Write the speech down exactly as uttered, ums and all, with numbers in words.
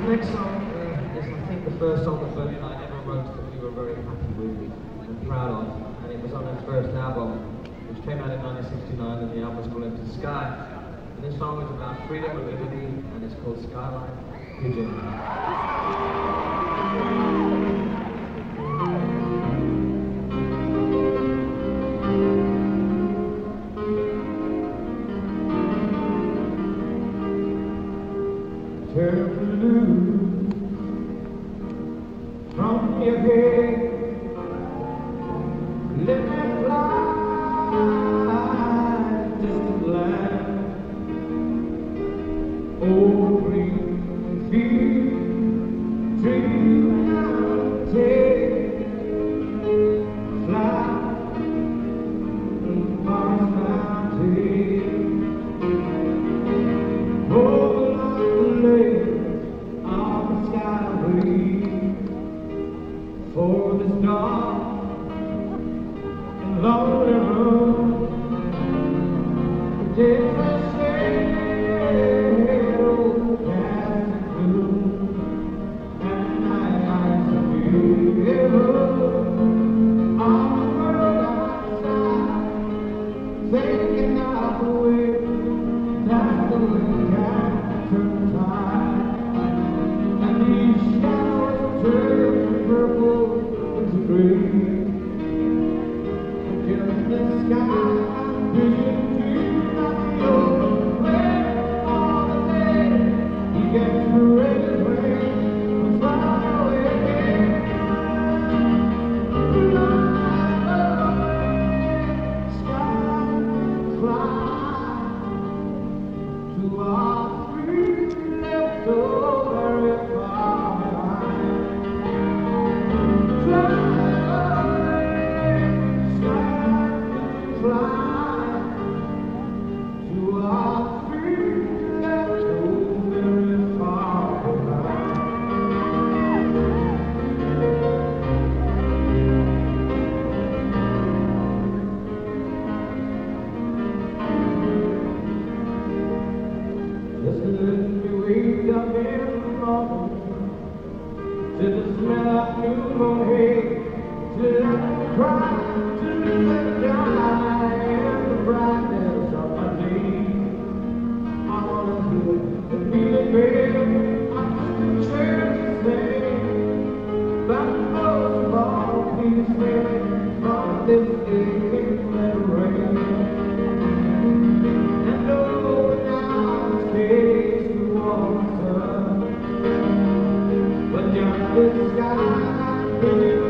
next song uh, is, I think, the first song that Bernie and I ever wrote that we were very happy with and proud of, and it was on his first album, which came out in nineteen sixty-nine, and the album was called Into the Sky. And this song is about freedom and liberty, and it's called Skyline Pigeon. Turn loose from your head, let me fly, distant land, oh green field, dream and take, fly, and pass mountain, oh like the lake. For this dark and lonely road, it is a shadow cast gloom, and I see you on the world outside, thinking of the way that the wind can turn tide, and these shadows turn purple. Green, just the sky, vision dream of your way all the day. You get to rain, rain, fly away. Sky, fly to our free left so very far behind. Fly. To the smell of newborn hay, to the cry, to the die, and the brightness of my day. I wanna hear the feeling bell, I just share to say, but most of all, please spare me from this aching rain. And oh, now it's case the water. But just the sky,